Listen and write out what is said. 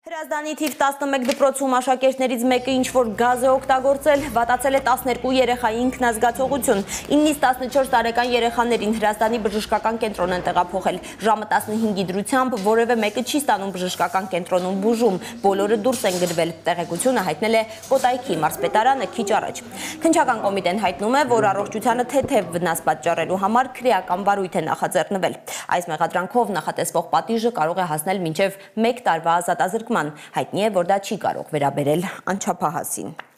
Հրազդանի թիվ 11 դպրոցում աշակերտներից մեկը ինչ-որ գազ է օգտագործել, վատացել է 12 երեխայի ինքնազգացողություն, 9-ից 14 տարեկան երեխաներին Հրազդանի բժշկական կենտրոն են տեղափոխել, ժամը 15-ի դրությամբ որևէ մեկը չի ստանում բժշկական կենտրոնում բուժում, բոլորը դուրս են գրվել, տեղեկությունը հայտնել է Կոտայքի մարզպետարանը քիչ առաջ։ Քննչական կոմիտեն հայտնում է, որ առողջությանը թեթև վնաս պատճառելու համար քրեական վարույթ է նախաձեռնվել։ Այս մեղադրանքով նախատեսվող պատիժը կարող է հասնել մինչև 1 տարվա ազատազրկման։ Հայտնի է, որ դա չի կարող վերաբերել անչափահասին։